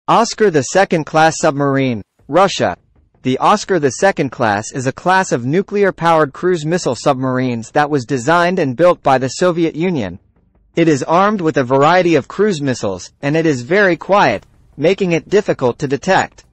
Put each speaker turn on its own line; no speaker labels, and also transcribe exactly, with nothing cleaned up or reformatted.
Oscar the Second class submarine. Russia. The Oscar the Second class is a class of nuclear-powered cruise missile submarines that was designed and built by the Soviet Union. It is armed with a variety of cruise missiles, and it is very quiet, making it difficult to detect.